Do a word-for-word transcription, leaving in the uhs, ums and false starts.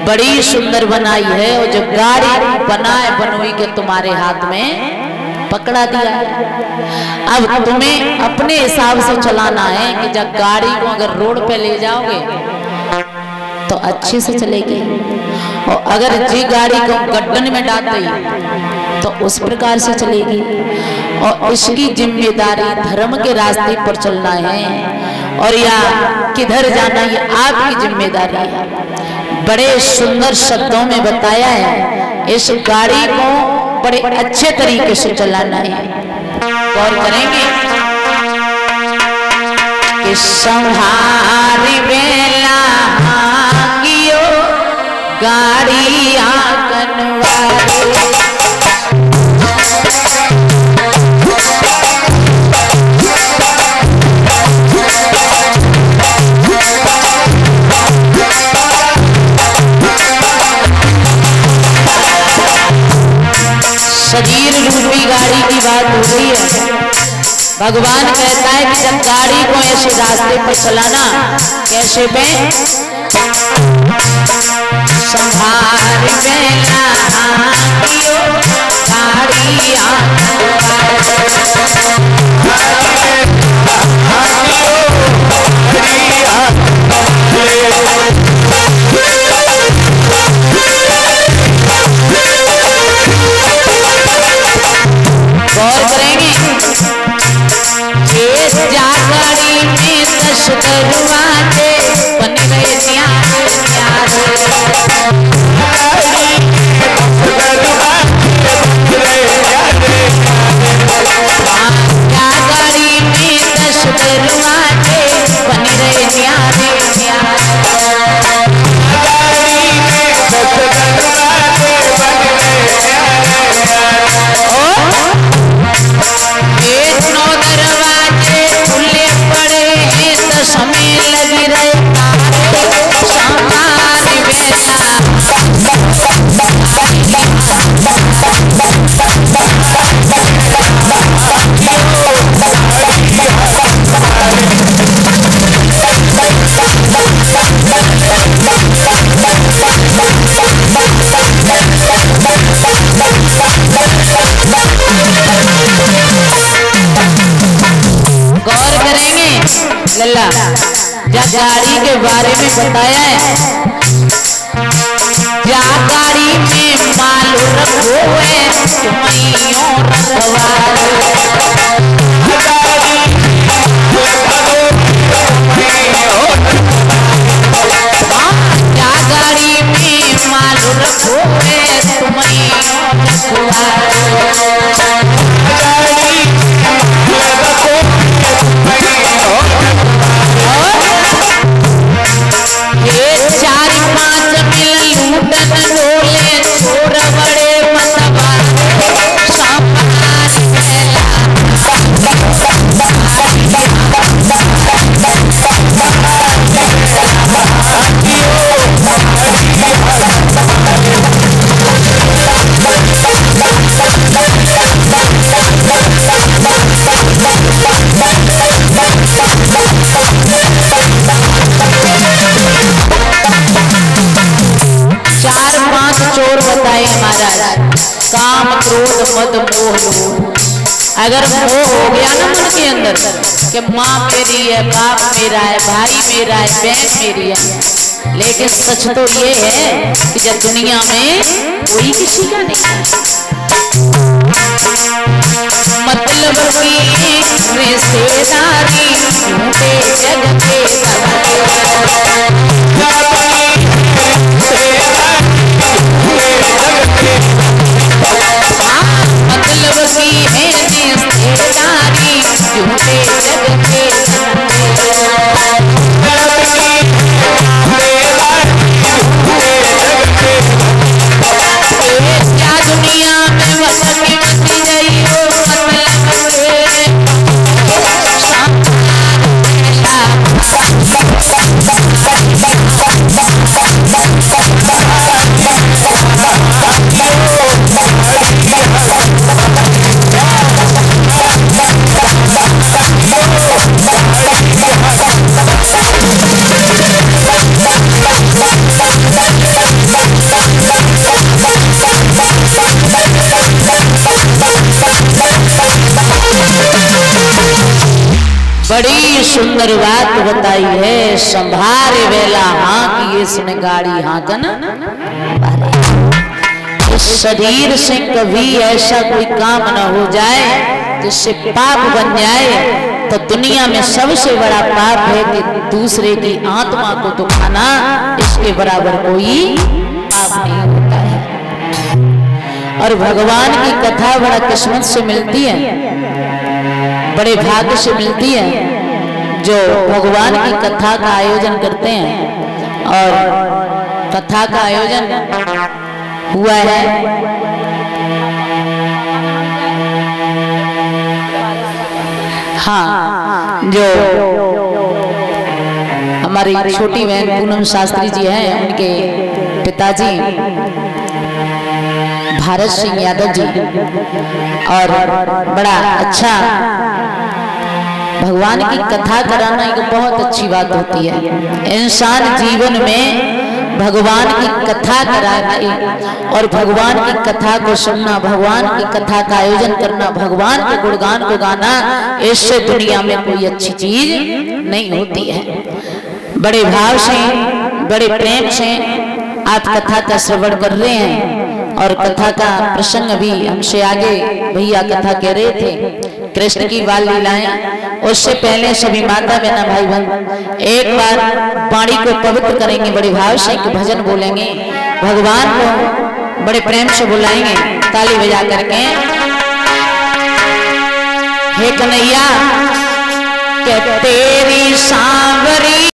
बड़ी सुंदर बनाई है और जो गाड़ी बनाए बनोई के तुम्हारे हाथ में पकड़ा दिया है। अब तुम्हें अपने हिसाब से चलाना है कि जब गाड़ी को अगर रोड पे ले जाओगे तो अच्छे से चलेगी, और अगर जी गाड़ी को गड्ढन में डाल दी तो उस प्रकार से चलेगी। और इसकी जिम्मेदारी धर्म के रास्ते पर चलना है और या किधर जाना ये आपकी जिम्मेदारी है। बड़े सुंदर शब्दों में बताया है, इस गाड़ी को बड़े अच्छे तरीके से चलाना है। गौर करेंगे कि संहारी बेला कियो गाड़ी आंगनवाड़ी, शरीर रूपी गाड़ी की बात हो रही है। भगवान कहता है कि जब गाड़ी को ऐसे रास्ते पर चलाना, कैसे पे संभाल बेला कियो गाड़ी गौर करेंगे ये जागड़ी में दस दरवाजे बन गए न्यारे जागड़ी में दस दरवाजे बन गए न्यारे नौ दरवाजे खुले पड़े हैं तो समय लगी रहे सामान बेला गौर करेंगे लल्ला जब गाड़ी के बारे में बताया है, जा गाड़ी में माल रखो है तुम्हें रखवार, जा गाड़ी में माल रखो है तुम्हें रखवार, ये चार पांच मिल लूटन डोले छोड़ बड़े मतवार सामान बेला चार पांच चोर बताए महाराज, काम क्रोध मद मोह लोभ। अगर मोह हो गया ना मन के अंदर कि माँ मेरी है, बाप मेरा है, भाई मेरा है, बहन मेरी है, लेकिन सच तो ये है कि जब दुनिया में कोई किसी का नहीं है, मतलब की रिश्तेदारी झूठे जग के मतलब की है रिश्तेदारी झूठे जग के क्या दुनिया में वसकी मची गई हो, मतलब बड़ी सुंदर बात बताई है, संभारे वेला हाँ की ये सुन गाड़ी हाँ कन। इस शरीर से कभी ऐसा कोई काम न हो जाए जिससे पाप बन जाए, तो दुनिया में सबसे बड़ा पाप है कि दूसरे की आत्मा को दुखाना, इसके बराबर कोई पाप नहीं होता है। और भगवान की कथा बड़ा किस्मत से मिलती है, बड़े भाग्य से मिलती है जो भगवान की कथा का आयोजन करते हैं। और कथा का आयोजन हुआ है हाँ, जो हमारी छोटी बहन पूनम शास्त्री जी हैं, उनके पिताजी भारत सिंह यादव जी, और बड़ा अच्छा भगवान की कथा कराना एक बहुत अच्छी बात होती है। इंसान जीवन में भगवान की कथा कराना और भगवान की कथा को सुनना, भगवान की कथा का आयोजन करना, भगवान के गुणगान को गाना, इससे दुनिया में कोई अच्छी चीज नहीं होती है। बड़े भाव से, बड़े प्रेम से आप कथा का श्रवण कर रहे हैं। और कथा का प्रसंग अभी हमसे आगे भैया कथा कह रहे थे, कृष्ण की बाल लीलाएं। उससे पहले सभी माता बहना भाई बहन एक बार वाणी को पवित्र करेंगे, बड़े भाव से एक भजन बोलेंगे, भगवान को बड़े प्रेम से बुलाएंगे ताली बजा करके। हे कन्हैया, क्या तेरी सांवरी